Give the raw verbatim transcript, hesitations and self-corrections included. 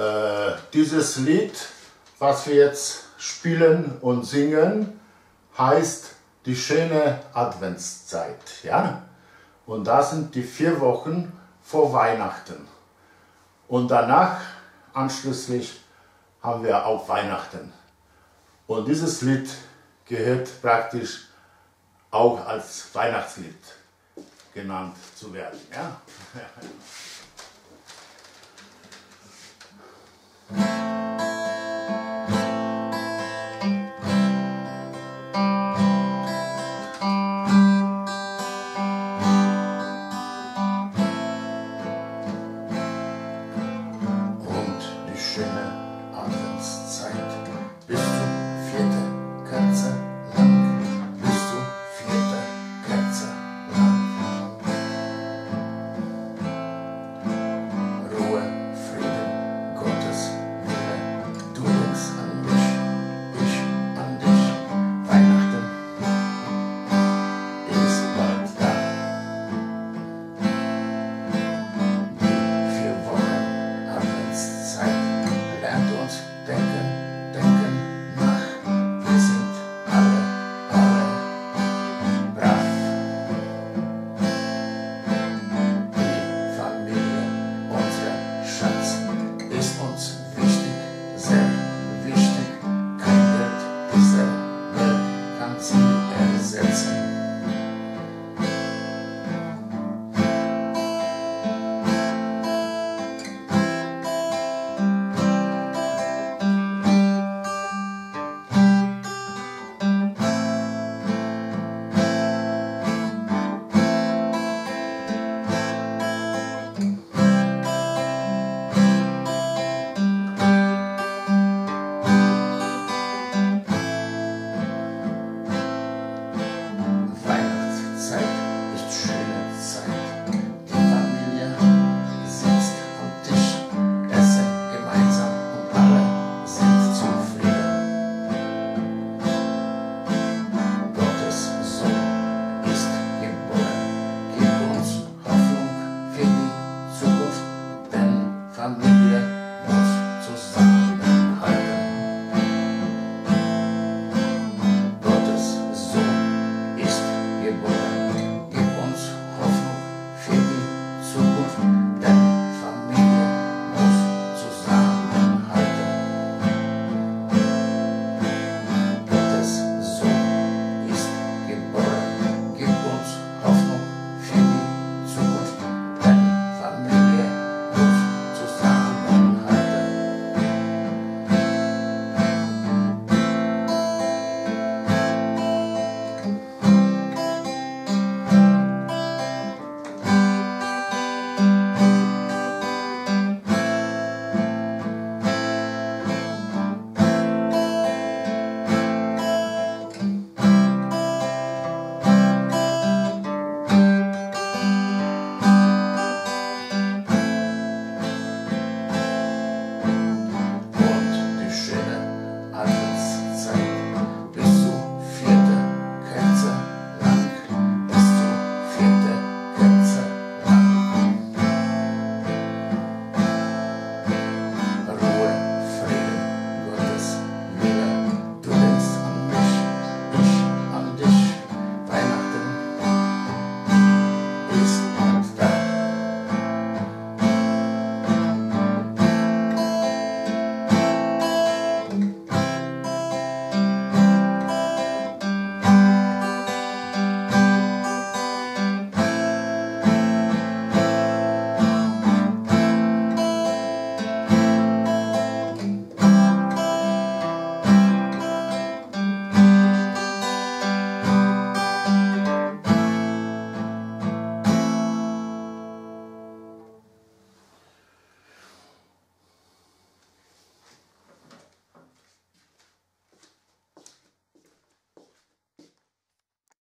Äh, dieses Lied, was wir jetzt spielen und singen, heißt die schöne Adventszeit. Ja? Und das sind die vier Wochen vor Weihnachten. Und danach, anschließend, haben wir auch Weihnachten. Und dieses Lied gehört praktisch auch als Weihnachtslied genannt zu werden. Ja? Und die schöne Adventszeit bis zur vierten Kerze lang, bis zur vierten Kerze lang. Ruhe, Frieden, Gottes Wille, du denkst an mich, ich an dich. Weihnachten ist bald da. Die vier Wochen Adventszeit lernt uns denken, denken nach. Wir sind alle, alle brav. Die Familie, unser Schatz, ist uns wichtig, sehr wichtig. Kein Geld dieser Welt kann sie ersetzen. Weihnachtszeit ist schöne Zeit. Die Familie sitzt am Tisch, essen gemeinsam und alle sind zufrieden. Gottes Sohn ist geboren, gibt uns Hoffnung für die Zukunft, denn Familie muss zusammenhalten. Gottes Sohn ist geboren.